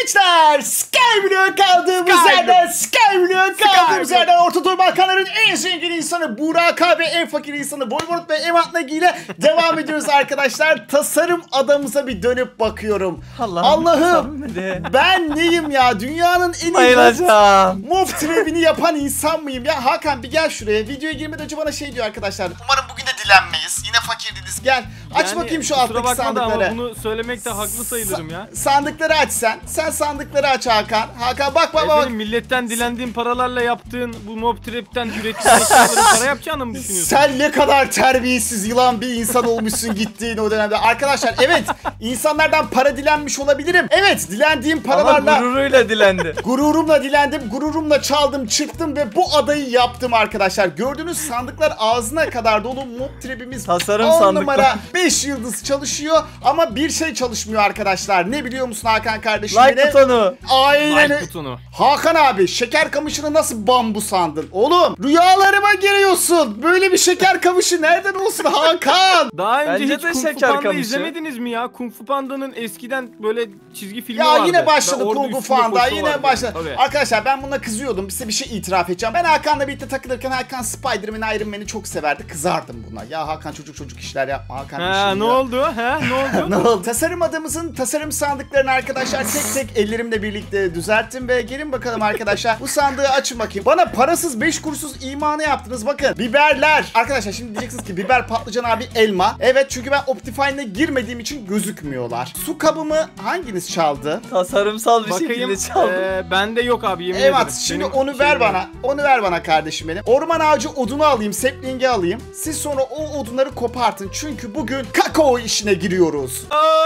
gençler, Skyblock kaldığımız yerden Orta Doğu Balkanların en zengin insanı Burak abi, en fakir insanı Voivod ve Ematnagi ile devam ediyoruz arkadaşlar. Tasarım adamıza bir dönüp bakıyorum. Allah'ım ben neyim ya? Dünyanın en iyi mob trebini yapan insan mıyım ya? Hakan bir gel şuraya. Videoya girmeden önce bana şey diyor arkadaşlar. Umarım bugün de dilenmeyiz. Yine fakirdiniz. Gel. Aç yani, bakayım şu alttaki sandıkları. Ama bunu söylemekte haklı sayılırım ya. Sandıkları aç sen. Sen sandıkları aç Hakan. Hakan bak. Efendim, milletten dilendiğin paralarla yaptığın bu mob trap'ten ürettiğin eşyaları para yapacağını mı düşünüyorsun? Sen ne kadar terbiyesiz yılan bir insan olmuşsun gittiğin o dönemde. Arkadaşlar evet, insanlardan para dilenmiş olabilirim. Evet, dilendiğim paralarla. Ama gururuyla dilendi. Gururumla dilendim. Gururumla çaldım, çıktım ve bu adayı yaptım arkadaşlar. Gördüğünüz sandıklar ağzına kadar dolu. Mob trap'imiz tasarım 10 sandıklar. numara 5 yıldız çalışıyor ama bir şey çalışmıyor arkadaşlar. Ne biliyor musun Hakan kardeşim? Like butonu. Aynen. Like butonu. Hakan abi, şeker kamışını nasıl bambu sandın? Oğlum rüyalarıma giriyorsun. Böyle bir şeker kamışı nereden olsun Hakan? Daha önce bence hiç de Kung Fu şeker Panda kamışı. izlemediniz mi ya? Kung Fu Panda'nın eskiden böyle çizgi filmi Ya vardı. yine başladı Orada Kung Fu üstünde Panda, koşu yine vardı. başladı. Tabii. Arkadaşlar ben buna kızıyordum. Size bir şey itiraf edeceğim. Ben Hakan'la birlikte takılırken Hakan Spider-Man, Iron Man'i çok severdi. Kızardım buna. Ya Hakan çocuk işler yapma Hakan. Ne oldu? Ne oldu? Ne oldu? Tasarım adamımızın tasarım sandıklarını arkadaşlar tek tek ellerimle birlikte düzelttim ve gelin bakalım arkadaşlar. Bu sandığı açın bakayım. Bana parasız 5 kuruşsuz imanı yaptınız. Bakın biberler. Arkadaşlar şimdi diyeceksiniz ki biber, patlıcan abi, elma. Evet, çünkü ben Optifine'e girmediğim için gözükmüyorlar. Su kabımı hanginiz çaldı? Tasarımsal bir şekilde çaldım. Bende yok abi, yemin ederim. Evet, şimdi onu ver bana. Onu ver bana kardeşim benim. Orman ağacı odunu alayım, sapling'i alayım. Siz sonra o odunları kopartın. Çünkü bugün kakao işine giriyoruz.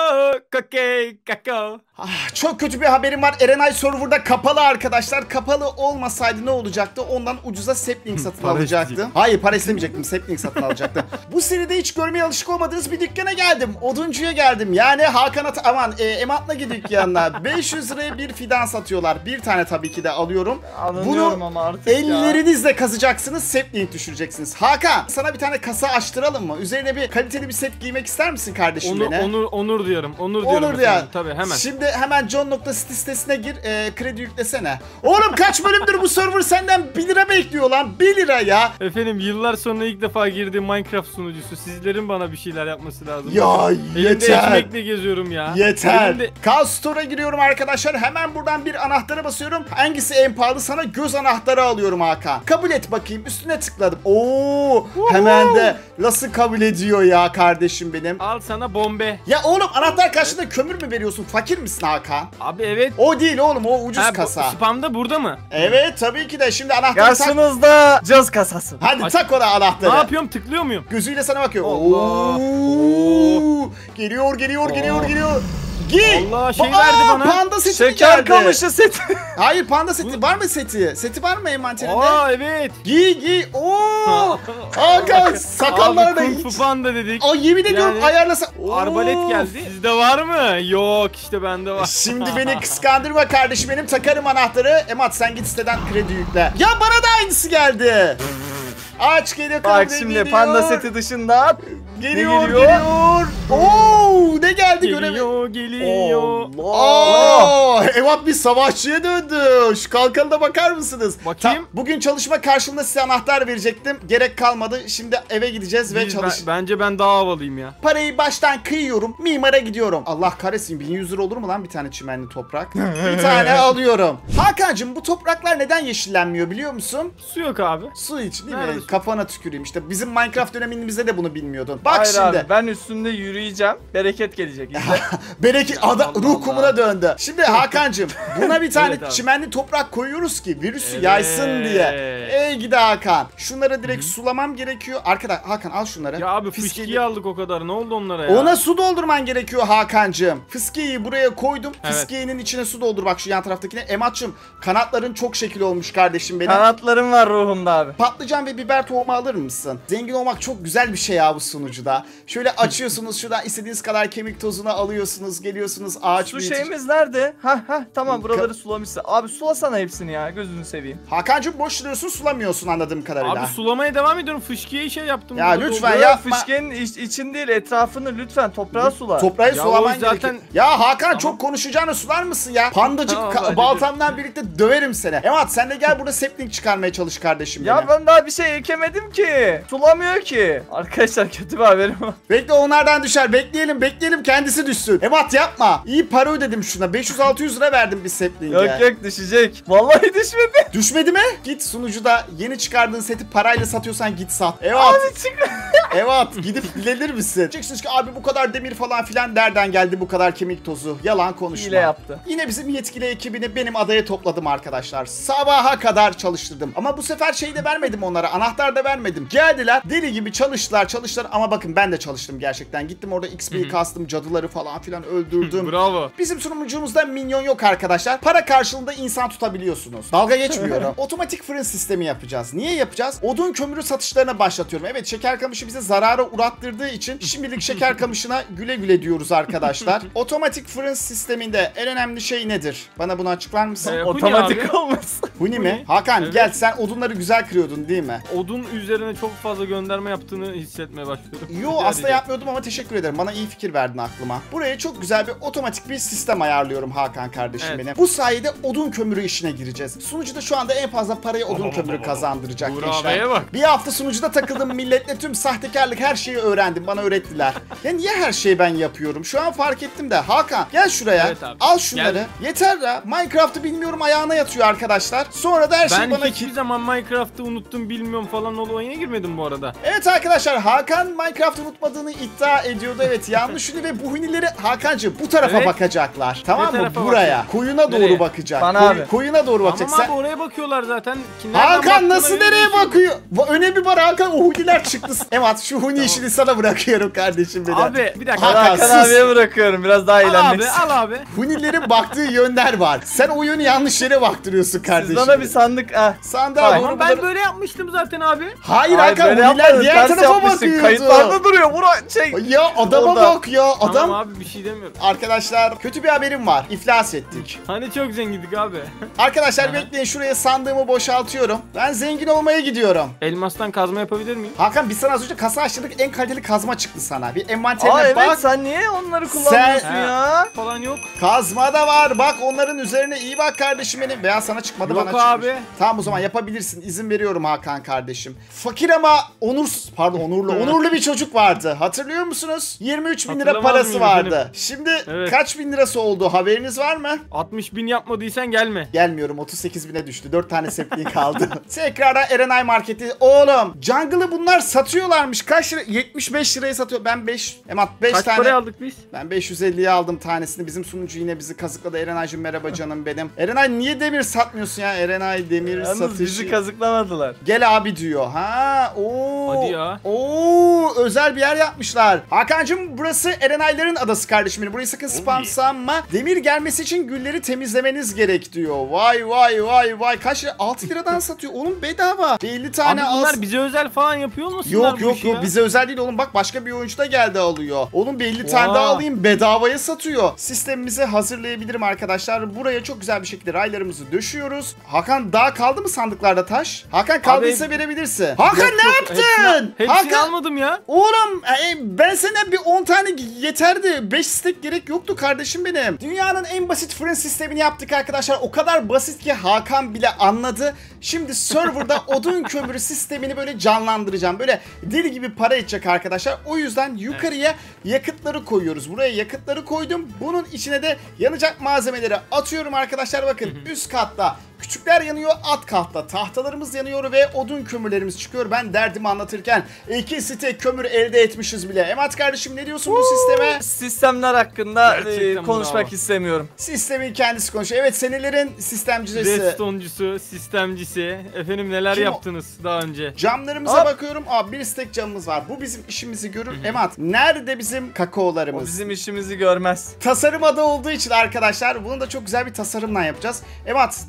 Kakao. Çok kötü bir haberim var. Erenay serverda kapalı arkadaşlar. Kapalı olmasaydı ne olacaktı? Ondan ucuza sapling satın alacaktım. Hayır, para istemeyecektim. Sapling satın alacaktım. Bu seride hiç görmeye alışık olmadığınız bir dükkana geldim. Oduncuya geldim. Yani Hakan Ematnagi dükkanına 500 liraya bir fidan satıyorlar. Bir tane tabii ki de alıyorum. Anlıyorum ama artık ellerinizle kazacaksınız. Sapling düşüreceksiniz. Hakan, sana bir tane kasa açtıralım mı? Üzerine bir kaliteli bir set giymek ister misin kardeşim beni? Onur diyorum. Onur ya. Tabii hemen. Şimdi hemen John.city sitesine gir, kredi yüklesene. Oğlum kaç bölümdür bu server senden 1 lira bekliyor lan, 1 lira ya. Efendim, yıllar sonra ilk defa girdiğim Minecraft sunucusu. Sizlerin bana bir şeyler yapması lazım. Ya Elimde yeter. ekmekle geziyorum ya. Yeter. Chaos Store'a giriyorum arkadaşlar. Hemen buradan bir anahtara basıyorum. Hangisi en pahalı? Sana göz anahtarı alıyorum Hakan. Kabul et bakayım. Üstüne tıkladım. Oo, hemen de nasıl kabul ediyor ya kardeşim benim. Al sana bombe. Ya oğlum, anahtar karşılığında kömür mü veriyorsun? Fakir misin Hakan? Abi evet. O değil oğlum, o ucuz kasa. Spamda burada mı? Evet tabii ki de. Şimdi anahtarı tak. karşınızda caz kasası. Hadi tak ona anahtarı. Ne yapıyorum? Tıklıyor muyum? Gözüyle sana bakıyor. Allah. Oo. Geliyor. Gir. Allah, şey verdi bana. Panda seti Şeker geldi. kamışı seti. Hayır, panda seti. Var mı seti? Seti var mı envanterinde? Evet. Giy. Oo. Hakan sakallarına Abi Kung Fu Panda dedik. Ay yemin ediyorum, Yani ayarlasa. Arbalet geldi. Sizde var mı? Yok, işte bende var. Şimdi beni kıskandırma kardeşim benim, takarım anahtarı. Emat sen git siteden kredi yükle. Ya bana da aynısı geldi. Aç geliyor. Bak şimdi panda seti dışında Geliyor. Oo, ne geldi Geliyor. Allah. Evat bir savaşçıya döndü. Şu kalkanına bakar mısınız? Bakayım. Bugün çalışma karşılığında size anahtar verecektim. Gerek kalmadı. Şimdi eve gideceğiz ve Bence ben daha havalıyım ya. Parayı baştan kıyıyorum. Mimara gidiyorum. Allah kahretsin, 1100 lira olur mu lan bir tane çimenli toprak? Bir tane alıyorum. Hakan'cığım, bu topraklar neden yeşillenmiyor biliyor musun? Su yok abi. Su için değil Nerede mi? su? Kafana tüküreyim. İşte bizim Minecraft dönemimizde de bunu bilmiyordun. Bak hayır şimdi. abi, ben üstünde yürüyeceğim. Bereket gelecek. İzle. Bereket ruh kumuna döndü. Şimdi Hakan'cığım, buna bir tane Evet çimenli toprak koyuyoruz ki virüsü yaysın diye. Ey gidi Hakan. Şunları direkt sulamam gerekiyor. Hakan al şunları. Ya abi fıskiyi aldık o kadar. Ne oldu onlara ya? Ona su doldurman gerekiyor Hakan'cığım. Fıskiyeyi buraya koydum. Evet. Fıskiyenin içine su doldur bak, şu yan taraftakine. Emat'cığım, kanatların çok şekil olmuş kardeşim benim. Kanatlarım var ruhumda abi. Patlıcan ve biber tohumu alır mısın? Zengin olmak çok güzel bir şey ya bu sunucuda. Şöyle açıyorsunuz şuradan, istediğiniz kadar kemik tozunu alıyorsunuz, geliyorsunuz ağaç Su büyütücü. şeyimiz nerede? Tamam buraları sulamışsın. Abi sulasana hepsini ya, gözünü seveyim. Hakan'cığım boş duruyorsun, sulamıyorsun anladığım kadarıyla. Abi sulamaya devam ediyorum. Fışkiye şey yaptım. Ya burada lütfen doldu. ya. Fışkenin için değil, etrafını lütfen toprağa sula. Toprağı Ya sulaman o zaten- gerekiyor. Ya Hakan Tamam. çok konuşacağını sular mısın ya? Pandacık Tamam, hadi baltamdan birlikte döverim seni. Evet sen de gel burada sapling çıkarmaya çalış kardeşim Ya benim. ben daha bir şey ekemedim ki. Sulamıyor ki. Arkadaşlar kötü bir haberim var. Bekle onlardan düşer. Bekleyelim kendisi düşsün. Emat yapma. İyi para ödedim şuna. 500-600 lira verdim bir sapling'e. Yok düşecek. Vallahi düşmedi. Düşmedi mi? Git sunucuda yeni çıkardığın seti parayla satıyorsan git sat. Evet. Abi çık. Evet gidip bilenir misin? Diyeceksiniz ki abi bu kadar demir falan filan nereden geldi bu kadar kemik tozu? Yalan konuşma. Hile yaptı. Yine bizim yetkili ekibini benim adaya topladım arkadaşlar. Sabaha kadar çalıştırdım. Ama bu sefer şey de vermedim onlara. Anahtar da vermedim. Geldiler deli gibi çalıştılar ama bakın ben de çalıştım gerçekten. Gittim orada XP kastım, cadıları falan filan öldürdüm. Bravo. Bizim sunucumuzda minyon yok arkadaşlar. Para karşılığında insan tutabiliyorsunuz. Dalga geçmiyorum. Otomatik fırın sistemi yapacağız. Niye yapacağız? Odun kömürü satışlarına başlatıyorum. Evet şeker kamışı bize zarara uğrattırdığı için şimdilik şeker kamışına güle güle diyoruz arkadaşlar. Otomatik fırın sisteminde en önemli şey nedir? Bana bunu açıklar mısın? Huni Otomatik abi. olmasın. Huni mi? Huni. Hakan Evet. gel sen odunları güzel kırıyordun değil mi? Odun üzerine çok fazla gönderme yaptığını hissetmeye başlıyorum. Yo Rica aslında edeceğim. yapmıyordum ama teşekkür ederim. Bana iyi fikir verdin aklıma. Buraya çok güzel bir otomatik bir sistem ayarlıyorum Hakan kardeşim Evet. benim. Bu sayede odun kömürü işine gireceğiz. Sunucuda şu anda en fazla parayı odun kömürü kazandıracak Buğra gençler. Bey'e bak. Bir hafta sunucuda takıldım milletle tüm sahtekarlık her şeyi öğrendim. Bana öğrettiler. Ya niye her şeyi ben yapıyorum? Şu an fark ettim de. Hakan gel şuraya. Evet abi. Al şunları. Gel. Yeter ya. Minecraft'ı bilmiyorum ayağına yatıyor arkadaşlar. Sonra da her şey Ben bana hiçbir zaman Minecraft'ı unuttum bilmiyorum falan olayına girmedim bu arada. Evet arkadaşlar Hakan Minecraft unutmadığını iddia ediyordu. Evet yanlış huni ve bu hunileri Hakan'cığım bu tarafa Evet. bakacaklar. Tamam mı? tarafa Buraya. bakıyor? Koyuna doğru Nereye? bakacak. Bana abi. Koyuna doğru bakacak. Tamam abi Sen... oraya bakıyorlar zaten. Ki nereden Hakan baktığına nasıl göre nereye değişiyor. bakıyor? Önemi var Hakan o huniler çıktı. Evet şu huni işini sana bırakıyorum kardeşim benim. Abi bir dakika. Hakan, Hakan sus. abiye bırakıyorum, biraz daha Al eğlenmek abi istiyorum. al abi. Hunilerin baktığı yönler var. Sen o yönü yanlış yere baktırıyorsun kardeşim. Siz bana bir sandık Sandığa Hayır. doğru Ama ben bunları- böyle yapmıştım zaten abi. Hayır Ay, Hakan böyle huniler yapmadın, diğer ters tarafa yapmışsın. bakıyordu. Kayıtlarda duruyor. Ya adama Orada. bak ya. Adam Tamam abi bir şey demiyorum. Arkadaşlar kötü bir haberim var. İflas ettik. Hani çok zengindik abi. Arkadaşlar bekleyin şuraya sandığımı boşaltıyorum. Ben zengin olmaya gidiyorum. Elmastan kazma yapabilir miyim? Hakan biz sana az önce kasa açtık en kaliteli kazma çıktı sana. Bir envanterine Aa evet, bak. sen niye onları kullanmıyorsun Sen- ya? Falan yok. Kazma da var. Bak onların üzerine iyi bak kardeşim benim. Veya sana çıkmadı Yok bana çıkmış. abi. Tamam o zaman yapabilirsin. İzin veriyorum Hakan kardeşim. Fakir ama onursuz pardon onurlu bir çocuk vardı. Hatırlıyor musunuz? 23 bin lira Hatırlamaz parası mıyım vardı. efendim? Şimdi Evet. kaç bin lirası oldu haberiniz var mı? 60.000 yapmadıysan gelme. Gelmiyorum 38 bine düştü. 4 tane sepliği kaldı. Tekrardan Erenay Market'i. Oğlum Jungle'ı bunlar satıyorlarmış. Kaç lira? 75 liraya satıyor. Ben 5 Kaç tane. paraya aldık biz? Ben 550'ye aldım tanesini. Bizim sunucu yine bizi kazıkladı. Erenay'cığım merhaba canım benim. Erenay niye demir satmıyorsun ya? Erenay demir Yalnız satışı. bizi kazıklamadılar. Gel abi diyor. Ha, oo. Hadi ya. Oo, özel bir yer yapmışlar. Hakan'cığım burası Erenayların adası kardeşim benim. Burayı sakın spam sanma. Demir gelmesi için gülleri temizlemeniz gerek diyor. Vay vay vay vay. Kaç lira? 6 liradan satıyor. Oğlum bedava. 50 tane Abi bunlar az. bize özel falan yapıyor musunlar Yok bu yok işi yok ya? bize özel değil oğlum bak başka bir oyuncu da geldi alıyor. Oğlum bir 50 tane Oha. daha alayım bedavaya satıyor. Sistemimizi hazırlayabilirim arkadaşlar. Buraya çok güzel bir şekilde raylarımızı döşüyoruz. Hakan daha kaldı mı sandıklarda taş? Hakan kaldıysa verebilirsin. Hakan Yok, ne yok, yaptın? Hepsini Hakan almadım ya. oğlum ben sana bir 10 tane yeterdi. 5 stek gerek yoktu kardeşim benim. Dünyanın en basit fırın sistemini yaptık arkadaşlar. O kadar basit ki Hakan bile anladı. Şimdi serverda odun kömürü sistemini böyle canlandıracağım. Böyle deli gibi para edecek arkadaşlar. O yüzden yukarıya yakıtları koyuyoruz. Buraya yakıtları koydum. Bunun içine de yanacak malzemeleri atıyorum arkadaşlar. Bakın üst katta küçükler yanıyor, alt katta tahtalarımız yanıyor ve odun kömürlerimiz çıkıyor. Ben derdimi anlatırken 2 site kömür elde etmişiz bile. Emat kardeşim ne diyorsun bu sisteme? Sistemler hakkında Gerçekten konuşmak bravo. istemiyorum. Sistemin kendisi konuşuyor. Evet senelerin sistemcisi. Redstone'cusu, sistemcisi. Efendim neler Kim o? yaptınız daha önce? Camlarımıza Hop. bakıyorum. Aa bir stek camımız var. Bu bizim işimizi görür. Emat nerede bizim kakaolarımız? O bizim işimizi görmez. Tasarım adı olduğu için arkadaşlar bunu da çok güzel bir tasarımla yapacağız. Emat nereden başlayalım?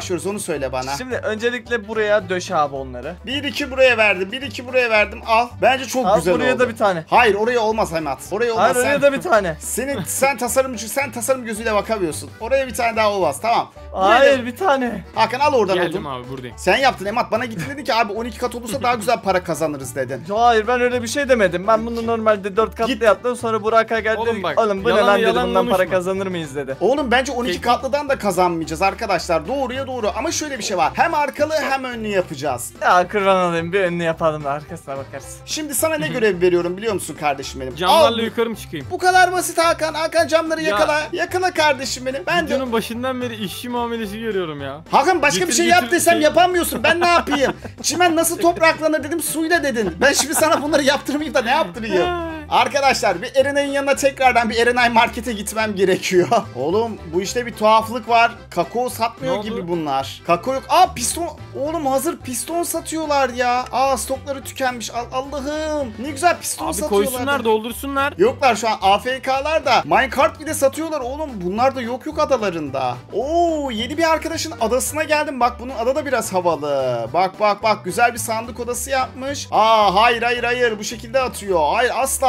başlıyoruz onu söyle bana. Şimdi öncelikle buraya döş abi onları. 1-2 buraya verdim. 1-2 buraya verdim. Al. Bence çok Al güzel buraya oldu. da bir tane. Hayır oraya olmaz Hemat. Oraya olmaz. Hayır oraya da bir tane. Sen tasarım gözüyle bakamıyorsun. Oraya bir tane daha olmaz. Tamam. Hayır bir tane. Hakan al oradan Geldim odun. abi buradayım. Sen yaptın Emat. Bana gittin dedin ki abi 12 kat olursa daha güzel para kazanırız dedin. Hayır ben öyle bir şey demedim. Ben bunu normalde 4 katlı Git. yaptım. Sonra Burak'a geldi. Oğlum Dedi, bak, oğlum bu ne yalan lan dedi. yalan Bundan para konuşma. kazanır mıyız dedi. Oğlum bence 12 Peki. katlıdan da kazanmayacağız arkadaşlar. Doğruya doğru. Ama şöyle bir şey var. Hem arkalı hem önlü yapacağız. Ya kurban olayım bir önünü yapalım da arkasına bakarız. Şimdi sana ne görev veriyorum biliyor musun kardeşim benim? Camlarla Al. yukarı mı çıkayım? Bu kadar basit Hakan. Hakan camları Ya. yakala. Yakala kardeşim benim. Ben de... Videonun başından beri işçi muamelesi görüyorum ya. Hakan başka bir Getir, şey getir, yap desem şey- yapamıyorsun. Ben ne yapayım? Çimen nasıl topraklanır dedim suyla dedin. Ben şimdi sana bunları yaptırmayayım da ne yaptırayım? Arkadaşlar bir Erenay'ın yanına tekrardan bir Erenay markete gitmem gerekiyor. Oğlum bu işte bir tuhaflık var. Kakao satmıyor Ne oldu? gibi bunlar. Kakao yok. Aa piston. Oğlum hazır piston satıyorlar ya. Aa stokları tükenmiş. Allah'ım. Ne güzel piston Abi satıyorlar. koysunlar doldursunlar. Yoklar şu an AFK'lar da minecart bile satıyorlar oğlum. Bunlar da yok adalarında. Oo yeni bir arkadaşın adasına geldim. Bak bunun ada da biraz havalı. Bak güzel bir sandık odası yapmış. Aa hayır bu şekilde atıyor. Hayır asla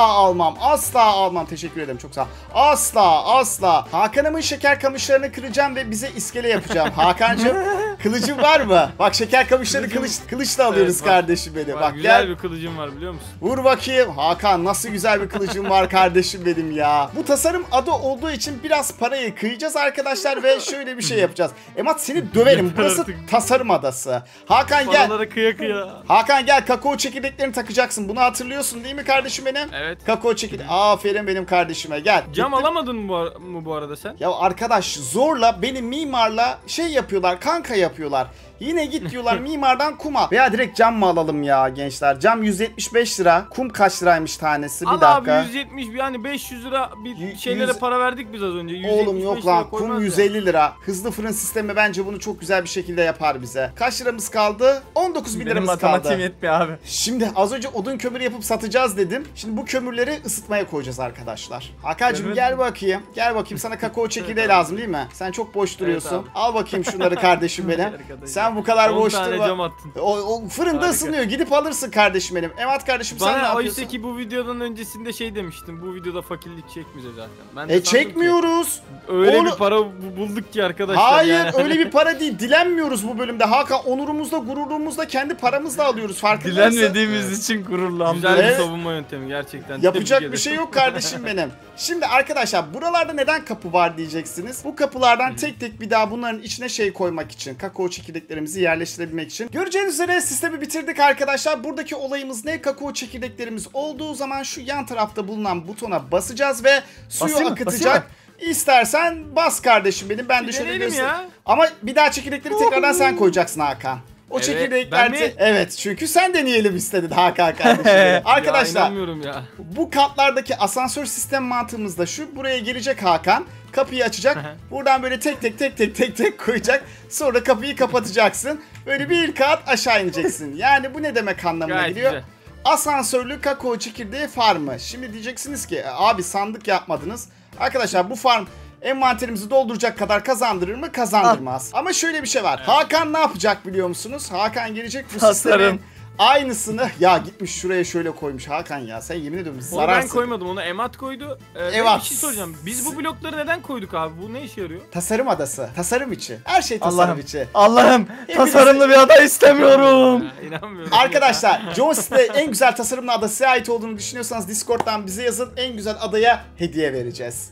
almam. Teşekkür ederim çok sağ ol. Asla. Hakan'ımın şeker kamışlarını kıracağım ve bize iskele yapacağım. Hakan'cığım kılıcın var mı? Bak şeker kamışları kılıçla alıyoruz Evet, bak. kardeşim benim. Bak güzel gel. bir kılıcım var biliyor musun? Vur bakayım. Hakan nasıl güzel bir kılıcım var kardeşim benim ya. Bu tasarım adı olduğu için biraz parayı kıyacağız arkadaşlar ve şöyle bir şey yapacağız. Emat seni döverim. Yeter Burası artık. tasarım adası. Hakan gel. Paralara kıya. Hakan gel kakao çekirdeklerini takacaksın. Bunu hatırlıyorsun değil mi kardeşim benim? Evet. Kakao çekirdek. Aferin benim kardeşime gel. Cam Gittim. alamadın mı bu arada sen? Ya arkadaş zorla beni mimarla şey yapıyorlar kanka yapıyorlar. Yine git diyorlar mimardan kuma. Veya direkt cam mı alalım ya gençler? Cam 175 lira. Kum kaç liraymış tanesi? Bir Al dakika. abi 170 yani 500 lira bir şeylere 100 para verdik biz az önce. Oğlum 175 yok lira lan koymaz kum ya. 150 lira. Hızlı fırın sistemi bence bunu çok güzel bir şekilde yapar bize. Kaç liramız kaldı? 19 bin Benim liramız matematiğim kaldı. yetmiyor abi. Şimdi az önce odun kömürü yapıp satacağız dedim. Şimdi bu kömürleri ısıtmaya koyacağız arkadaşlar. Hakan'cığım Evet. gel bakayım. Gel bakayım sana kakao çekirdeği lazım değil mi? Sen çok boş duruyorsun. abi. Al bakayım şunları kardeşim benim. Arkadaşlar. Sen bu kadar 10 boş tane durma. cam attın. O fırında Harika. ısınıyor. Gidip alırsın kardeşim benim. Evet kardeşim sen ne Bana yapıyorsun? oysa ki bu videodan öncesinde şey demiştim. Bu videoda fakirlik çekmeyeceğiz zaten. Ben de sandım ki Çekmiyoruz. öyle Onu- bir para bulduk ki arkadaşlar Hayır yani. öyle bir para değil. Dilenmiyoruz bu bölümde. Hakan onurumuzla gururumuzla kendi paramızla alıyoruz. Farkındaysan. Dilenmediğimiz için gururlandım. Güzel bir Evet. savunma yöntemi gerçekten. Yapacak Tebrik bir şey ederim. yok kardeşim benim. Şimdi arkadaşlar buralarda neden kapı var diyeceksiniz. Bu kapılardan tek tek bir daha bunların içine şey koymak için. Kakao çekirdeklerimizi yerleştirebilmek için. Göreceğiniz üzere sistemi bitirdik arkadaşlar. Buradaki olayımız ne? Kakao çekirdeklerimiz olduğu zaman şu yan tarafta bulunan butona basacağız ve suyu Basayım mı? akıtacak. Basayım İstersen bas kardeşim benim. Ben de Bir şöyle deneyelim göstereyim. ya. Ama bir daha çekirdekleri tekrardan sen koyacaksın Hakan. O Evet, çekirdekler... ben mi? Evet çünkü sen deneyelim istedin Hakan kardeşim. benim. Ya Arkadaşlar inanmıyorum ya. bu katlardaki asansör sistem mantığımız da şu. Buraya gelecek Hakan. Kapıyı açacak. Buradan böyle tek tek koyacak. Sonra kapıyı kapatacaksın. Böyle bir kat aşağı ineceksin. Yani bu ne demek anlamına Gayet geliyor? güzel. Asansörlü kakao çekirdeği farmı. Şimdi diyeceksiniz ki abi sandık yapmadınız. Arkadaşlar bu farm envanterimizi dolduracak kadar kazandırır mı? Kazandırmaz. Ama şöyle bir şey var. Hakan ne yapacak biliyor musunuz? Hakan gelecek bu Tasarım. sistemin aynısını ya gitmiş şuraya şöyle koymuş Hakan ya. Sen yemin ediyorum Onu ben zararsın. koymadım. Onu Emat koydu. Emat. Bir şey soracağım. Biz bu blokları neden koyduk abi? Bu ne işe yarıyor? Tasarım adası. Tasarım içi. Her şey tasarım Allah'ım. içi. Allah'ım tasarımlı bir ada istemiyorum. Ya, inanmıyorum. Arkadaşlar John City en güzel tasarımlı ada size ait olduğunu düşünüyorsanız Discord'dan bize yazın. En güzel adaya hediye vereceğiz.